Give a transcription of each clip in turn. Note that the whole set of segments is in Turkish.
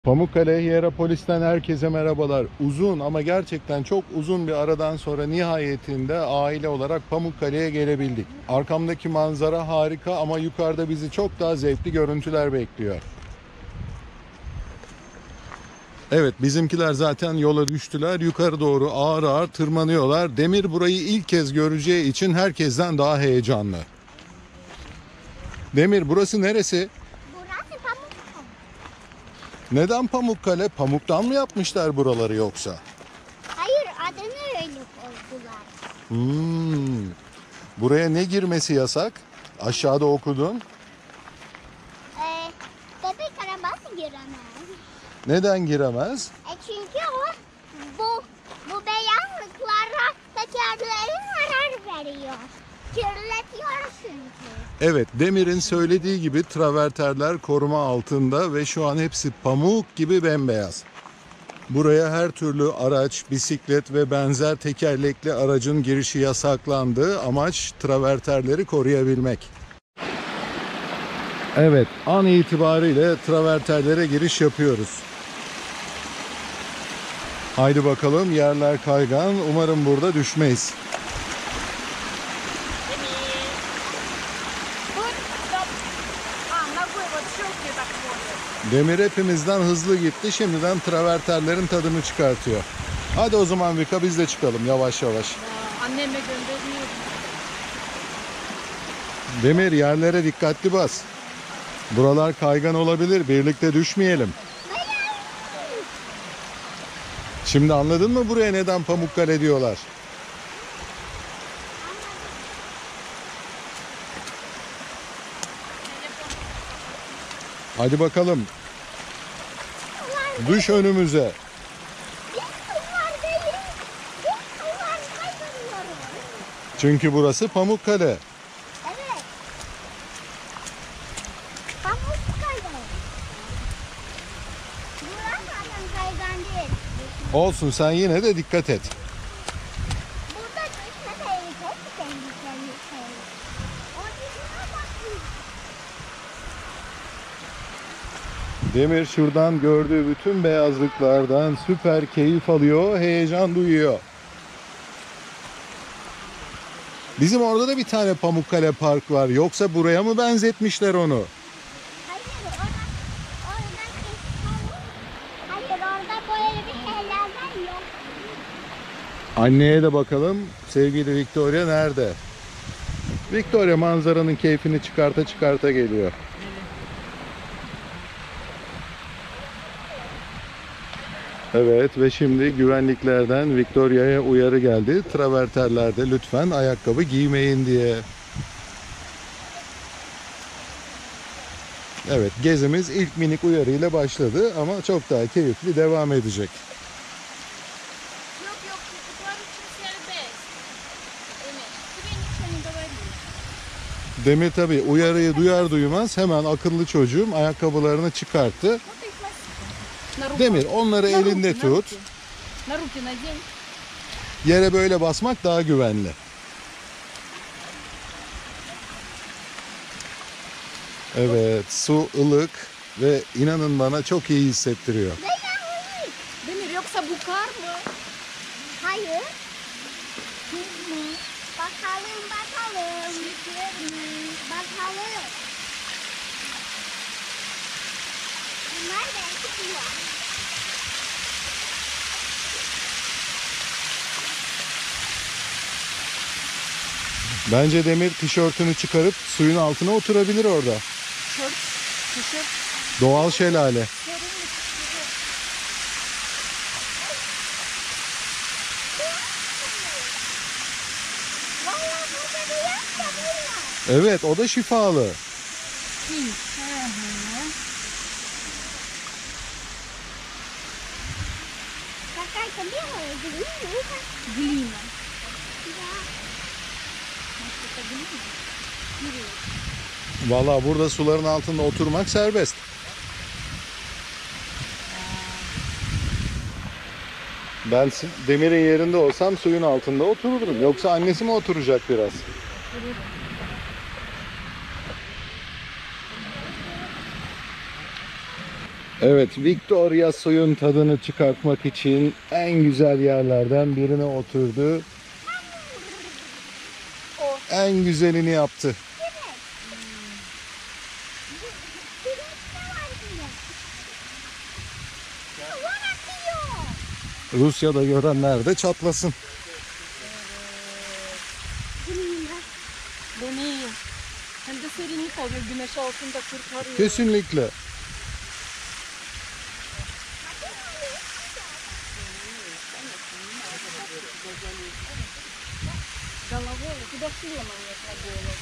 Pamukkale Hierapolis'ten herkese merhabalar. Uzun ama gerçekten çok uzun bir aradan sonra nihayetinde aile olarak Pamukkale'ye gelebildik. Arkamdaki manzara harika ama yukarıda bizi çok daha zevkli görüntüler bekliyor. Evet, bizimkiler zaten yola düştüler. Yukarı doğru ağır ağır tırmanıyorlar. Demir burayı ilk kez göreceği için herkesten daha heyecanlı. Demir, burası neresi? Burası Pamukkale. Neden Pamukkale? Pamuktan mı yapmışlar buraları yoksa? Hayır, adını öyle koydular. Buraya ne girmesi yasak? Aşağıda okudun. Bebek arabası giremez. Neden giremez? Çünkü o bu beyazlıklara tekerlerin zarar veriyor. Kirletiyor çünkü. Evet, Demir'in söylediği gibi traverterler koruma altında ve şu an hepsi pamuk gibi bembeyaz. Buraya her türlü araç, bisiklet ve benzer tekerlekli aracın girişi yasaklandı. Amaç traverterleri koruyabilmek. Evet, an itibariyle traverterlere giriş yapıyoruz. Haydi bakalım, yerler kaygan. Umarım burada düşmeyiz. Demir hepimizden hızlı gitti. Şimdiden traverterlerin tadını çıkartıyor. Hadi o zaman Vika, biz de çıkalım yavaş yavaş. Anneme gönderiyorum. Demir, yerlere dikkatli bas. Buralar kaygan olabilir. Birlikte düşmeyelim. Şimdi anladın mı buraya neden Pamukkale diyorlar? Hadi bakalım. Düş önümüze. Bunlar değil. Bunlar kaybediyorum. Çünkü burası Pamukkale. Evet. Pamukkale. Burası zaten kaygan değil. Olsun, sen yine de dikkat et. Burada düşme tehlikeli. O düşme bakın. Demir şuradan gördüğü bütün beyazlıklardan süper keyif alıyor, heyecan duyuyor. Bizim orada da bir tane Pamukkale Park var. Yoksa buraya mı benzetmişler onu? Hayır, orada böyle bir şeylerden yok. Anneye de bakalım. Sevgili Victoria nerede? Victoria manzaranın keyfini çıkarta çıkarta geliyor. Evet, ve şimdi güvenliklerden Victoria'ya uyarı geldi. Traverterlerde lütfen ayakkabı giymeyin diye. Evet, gezimiz ilk minik uyarıyla başladı ama çok daha keyifli devam edecek. Yok yok, çocuklar için serbest. Evet, güvenlik önünde var. Demir tabii uyarıyı duyar duymaz hemen akıllı çocuğum ayakkabılarını çıkarttı. Demir, onları elinde tut. На руки надень. Yere böyle basmak daha güvenli. Evet, su ılık ve inanın bana çok iyi hissettiriyor. Demir, yoksa bu kar mı? Hayır. Bakalım. Bakalım. Bunlar belki duvar. Bence Demir tişörtünü çıkarıp suyun altına oturabilir orada. Tişört. Doğal şelale. Vallahi burada bir yak da bunlar. Evet, o da şifalı. Какая-то белая глина. Глина. Да. Может, это глина? Vallahi burada suların altında oturmak serbest. Ben Demir'in yerinde olsam suyun altında otururdum. Yoksa annesi mi oturacak biraz? Evet, Victoria suyun tadını çıkartmak için en güzel yerlerden birine oturdu. En güzelini yaptı. Rusya'da görenler de çatlasın. Bu ne? Hem de serinlik oluyor. Güneş altında kurtarıyor. Kesinlikle. Головой. Куда сила моя на голову?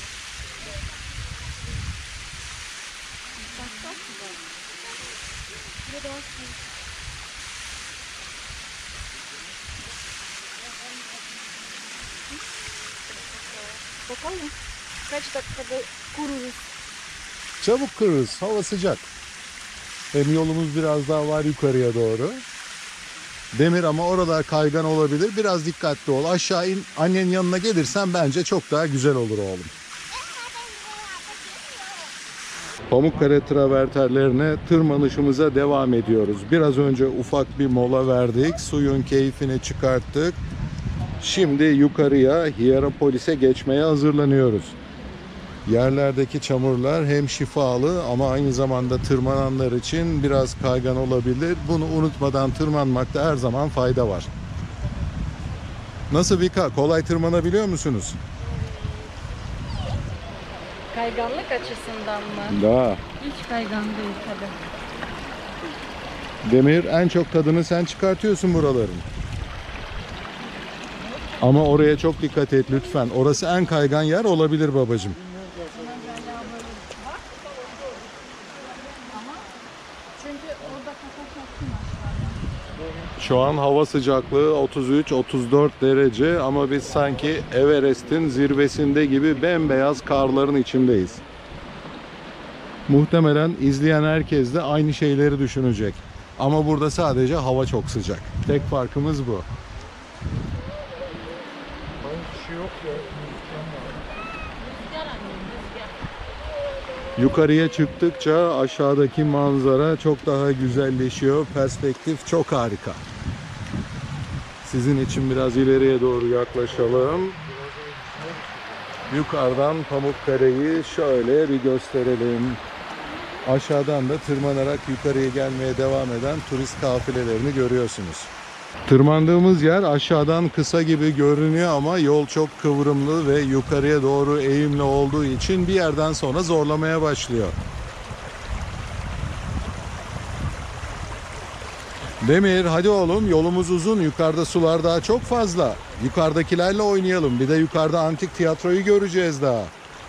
Bakalım. Kaç dakikada kururuz. Çabuk kırırız. Hava sıcak. Hem yolumuz biraz daha var yukarıya doğru. Demir ama oralar kaygan olabilir. Biraz dikkatli ol. Aşağı in. Annenin yanına gelirsen bence çok daha güzel olur oğlum. Pamukkale travertenlerine tırmanışımıza devam ediyoruz. Biraz önce ufak bir mola verdik. Suyun keyfini çıkarttık. Şimdi yukarıya Hierapolis'e geçmeye hazırlanıyoruz. Yerlerdeki çamurlar hem şifalı ama aynı zamanda tırmananlar için biraz kaygan olabilir. Bunu unutmadan tırmanmakta her zaman fayda var. Nasıl Vika? Kolay tırmanabiliyor musunuz? Kayganlık açısından mı? Daha. Hiç kaygan değil tabii. Demir, en çok tadını sen çıkartıyorsun buraların. Ama oraya çok dikkat et lütfen. Orası en kaygan yer olabilir babacığım. Çünkü orada kafa soktum aşağıya. Şu an hava sıcaklığı 33-34 derece ama biz sanki Everest'in zirvesinde gibi bembeyaz karların içindeyiz. Muhtemelen izleyen herkes de aynı şeyleri düşünecek. Ama burada sadece hava çok sıcak. Tek farkımız bu. Yukarıya çıktıkça aşağıdaki manzara çok daha güzelleşiyor. Perspektif çok harika. Sizin için biraz ileriye doğru yaklaşalım. Yukarıdan Pamukkale'yi şöyle bir gösterelim. Aşağıdan da tırmanarak yukarıya gelmeye devam eden turist kafilelerini görüyorsunuz. Tırmandığımız yer aşağıdan kısa gibi görünüyor ama yol çok kıvrımlı ve yukarıya doğru eğimli olduğu için bir yerden sonra zorlamaya başlıyor. Demir, hadi oğlum, yolumuz uzun. Yukarıda sular daha çok fazla. Yukarıdakilerle oynayalım. Bir de yukarıda antik tiyatroyu göreceğiz daha.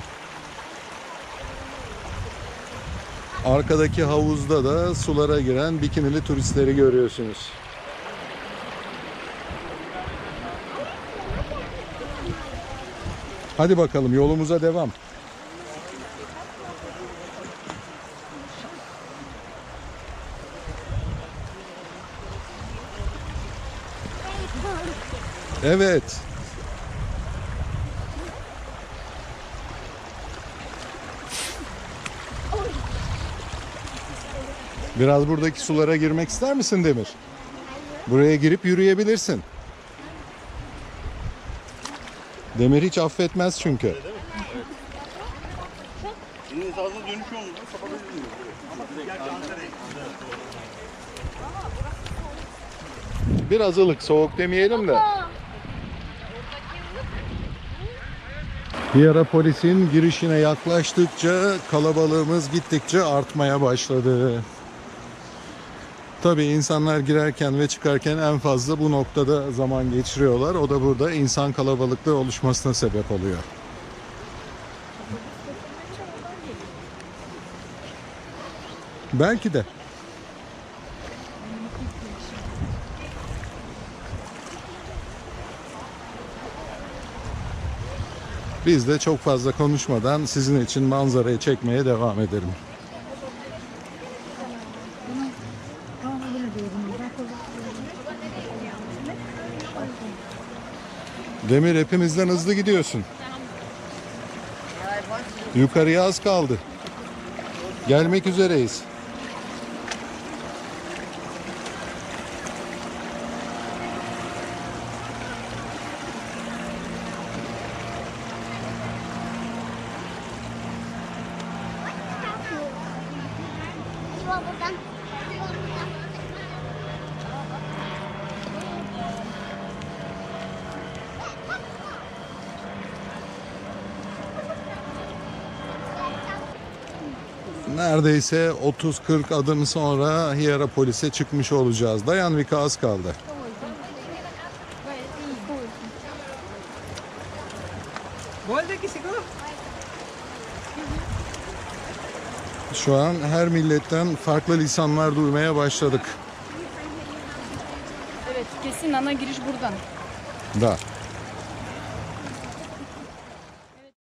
Arkadaki havuzda da sulara giren bikinili turistleri görüyorsunuz. Hadi bakalım, yolumuza devam. Evet. Biraz buradaki sulara girmek ister misin Demir? Buraya girip yürüyebilirsin. Demir hiç affetmez çünkü. Şimdi fazla dönüş oldu. Sapabilirsiniz. Biraz ılık, soğuk demeyelim de. Hierapolis'in girişine yaklaştıkça kalabalığımız gittikçe artmaya başladı. Tabii insanlar girerken ve çıkarken en fazla bu noktada zaman geçiriyorlar. O da burada insan kalabalıklığı oluşmasına sebep oluyor. Belki de. Biz de çok fazla konuşmadan sizin için manzarayı çekmeye devam edelim. Demir, hepimizden hızlı gidiyorsun. Yukarıya az kaldı. Gelmek üzereyiz. Yol buradan. Yol buradan. Neredeyse 30-40 adım sonra Hierapolis'e çıkmış olacağız. Dayan Vika, az kaldı. Şu an her milletten farklı lisanlar duymaya başladık. Evet, kesin ana giriş buradan. Da.